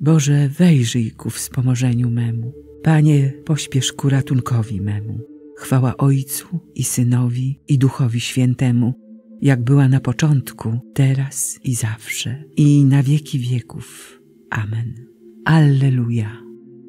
Boże, wejrzyj ku wspomożeniu memu. Panie, pośpiesz ku ratunkowi memu. Chwała Ojcu i Synowi i Duchowi Świętemu, jak była na początku, teraz i zawsze, i na wieki wieków. Amen. Alleluja.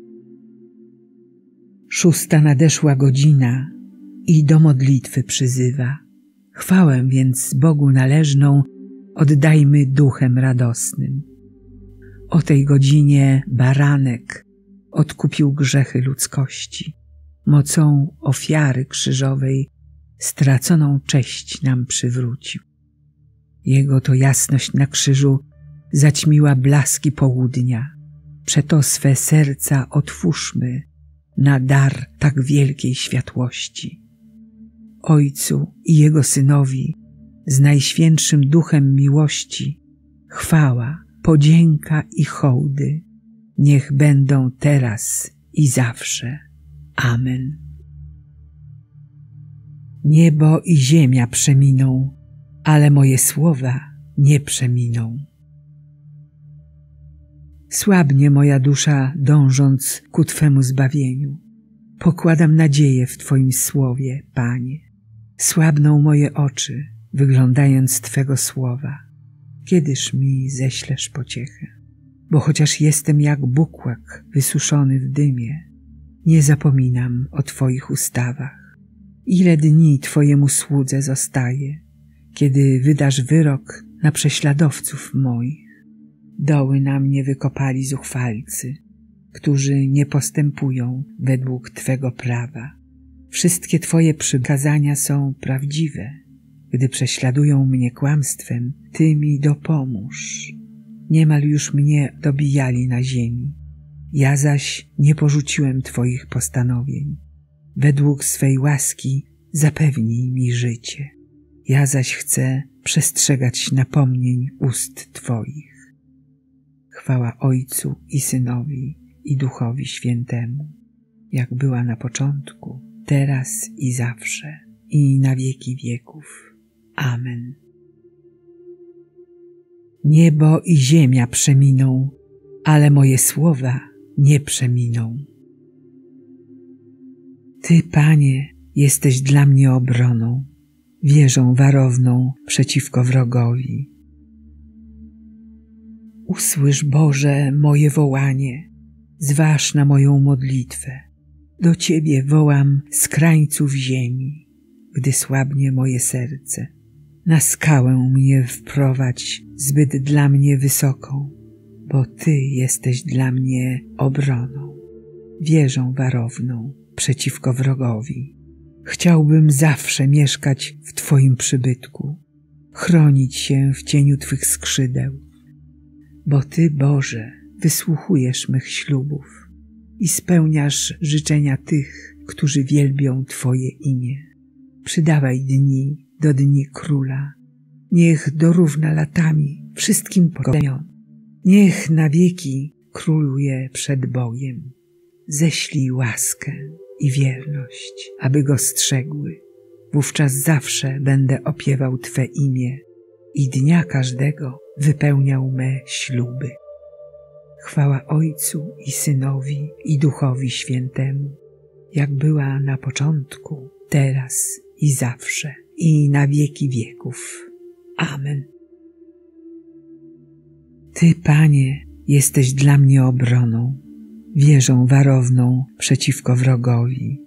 6. nadeszła godzina i do modlitwy przyzywa. Chwałę więc Bogu należną oddajmy duchem radosnym. O tej godzinie baranek odkupił grzechy ludzkości. Mocą ofiary krzyżowej straconą cześć nam przywrócił. Jego to jasność na krzyżu zaćmiła blaski południa. Przeto swe serca otwórzmy na dar tak wielkiej światłości. Ojcu i Jego Synowi z Najświętszym Duchem miłości chwała, podzięka i hołdy niech będą teraz i zawsze. Amen. Niebo i ziemia przeminą, ale moje słowa nie przeminą. Słabnie moja dusza, dążąc ku Twemu zbawieniu. Pokładam nadzieję w Twoim słowie, Panie. Słabną moje oczy, wyglądając Twego słowa. Kiedyż mi ześlesz pociechę? Bo chociaż jestem jak bukłak wysuszony w dymie, nie zapominam o Twoich ustawach. Ile dni Twojemu słudze zostaje, kiedy wydasz wyrok na prześladowców moich. Doły na mnie wykopali zuchwalcy, którzy nie postępują według Twego prawa. Wszystkie Twoje przykazania są prawdziwe. Gdy prześladują mnie kłamstwem, Ty mi dopomóż. Niemal już mnie dobijali na ziemi. Ja zaś nie porzuciłem Twoich postanowień. Według swej łaski zapewnij mi życie. Ja zaś chcę przestrzegać napomnień ust Twoich. Chwała Ojcu i Synowi i Duchowi Świętemu, jak była na początku, teraz i zawsze, i na wieki wieków. Amen. Niebo i ziemia przeminą, ale moje słowa nie przeminą. Ty, Panie, jesteś dla mnie obroną, wieżą warowną przeciwko wrogowi. Usłysz, Boże, moje wołanie, zważ na moją modlitwę. Do Ciebie wołam z krańców ziemi, gdy słabnie moje serce. Na skałę mnie wprowadź zbyt dla mnie wysoką, bo Ty jesteś dla mnie obroną, wieżą warowną przeciwko wrogowi. Chciałbym zawsze mieszkać w Twoim przybytku, chronić się w cieniu Twych skrzydeł, bo Ty, Boże, wysłuchujesz mych ślubów i spełniasz życzenia tych, którzy wielbią Twoje imię. Przydawaj dni do dni króla, niech dorówna latami wszystkim pokoleniom. Niech na wieki króluje przed Bogiem. Ześlij łaskę i wierność, aby go strzegły. Wówczas zawsze będę opiewał Twe imię i dnia każdego wypełniał me śluby. Chwała Ojcu i Synowi i Duchowi Świętemu, jak była na początku, teraz i zawsze, i na wieki wieków. Amen. Ty, Panie, jesteś dla mnie obroną, wieżą warowną przeciwko wrogowi.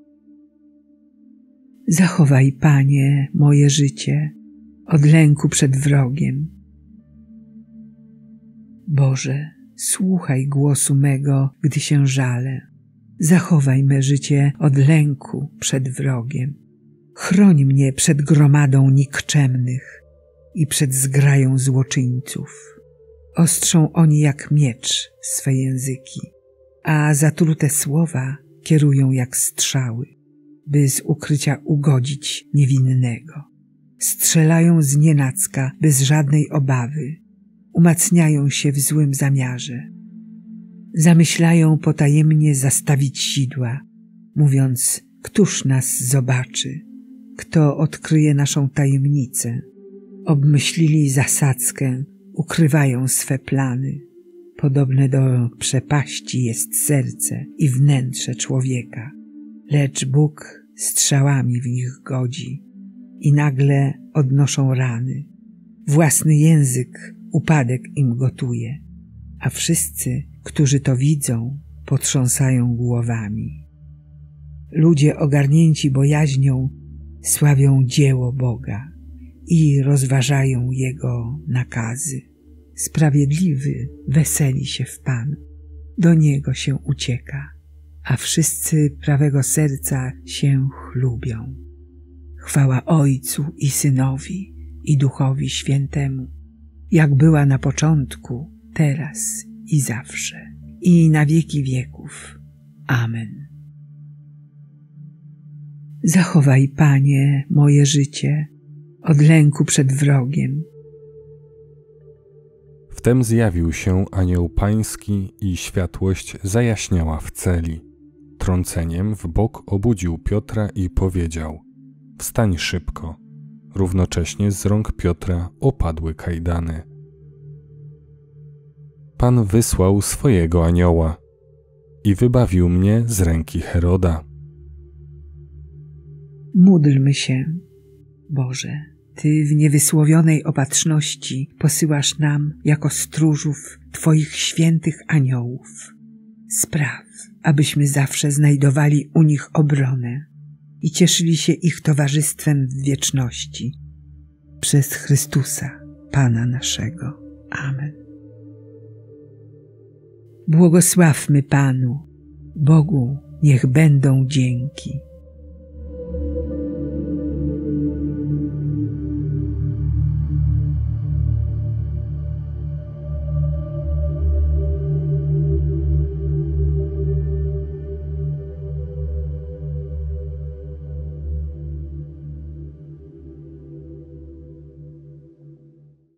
Zachowaj, Panie, moje życie od lęku przed wrogiem. Boże, słuchaj głosu mego, gdy się żalę. Zachowaj me życie od lęku przed wrogiem. Chroń mnie przed gromadą nikczemnych i przed zgrają złoczyńców. Ostrzą oni jak miecz swe języki, a zatrute słowa kierują jak strzały, by z ukrycia ugodzić niewinnego. Strzelają znienacka bez żadnej obawy, umacniają się w złym zamiarze. Zamyślają potajemnie zastawić sidła, mówiąc, któż nas zobaczy, kto odkryje naszą tajemnicę. Obmyślili zasadzkę, ukrywają swe plany. Podobne do przepaści jest serce i wnętrze człowieka, lecz Bóg strzałami w nich godzi i nagle odnoszą rany. Własny język upadek im gotuje, a wszyscy, którzy to widzą, potrząsają głowami. Ludzie ogarnięci bojaźnią sławią dzieło Boga i rozważają Jego nakazy. Sprawiedliwy weseli się w Panu, do Niego się ucieka, a wszyscy prawego serca się chlubią. Chwała Ojcu i Synowi i Duchowi Świętemu, jak była na początku, teraz i zawsze, i na wieki wieków. Amen. Zachowaj, Panie, moje życie od lęku przed wrogiem. Wtem zjawił się anioł pański i światłość zajaśniała w celi. Trąceniem w bok obudził Piotra i powiedział: wstań szybko. Równocześnie z rąk Piotra opadły kajdany. Pan wysłał swojego anioła i wybawił mnie z ręki Heroda. Módlmy się. Boże, Ty w niewysłowionej opatrzności posyłasz nam jako stróżów Twoich świętych aniołów. Spraw, abyśmy zawsze znajdowali u nich obronę i cieszyli się ich towarzystwem w wieczności. Przez Chrystusa, Pana naszego. Amen. Błogosławmy Panu, Bogu niech będą dzięki.